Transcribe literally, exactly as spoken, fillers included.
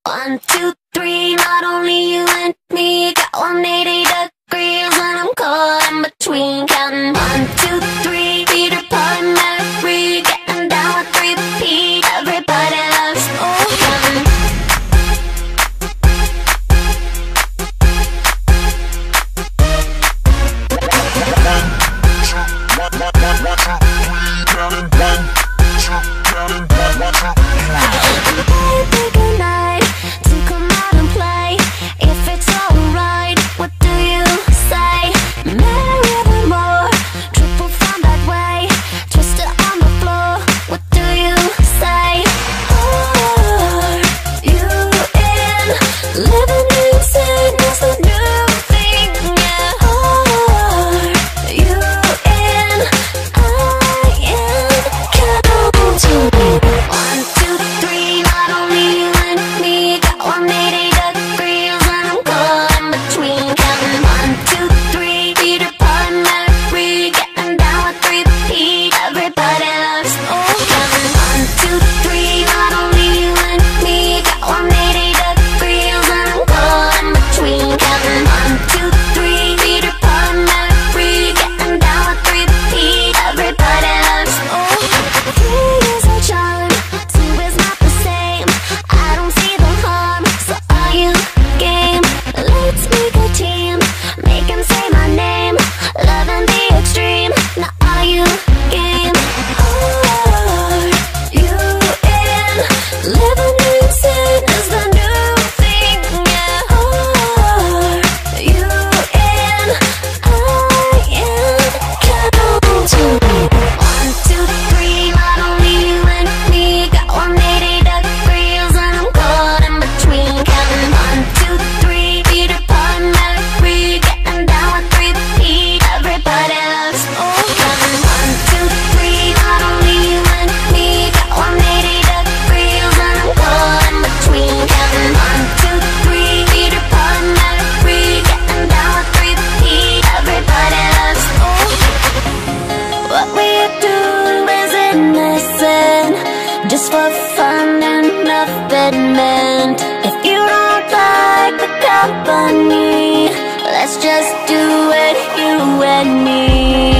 One, two, three, not only you and me. Got one eighty degrees and I'm caught in between. Counting one, two, three, Peter, Paul, Mary. Getting down with three P. Everybody loves, oh, counting. Just for fun and nothing meant. If you don't like the company, let's just do it, you and me.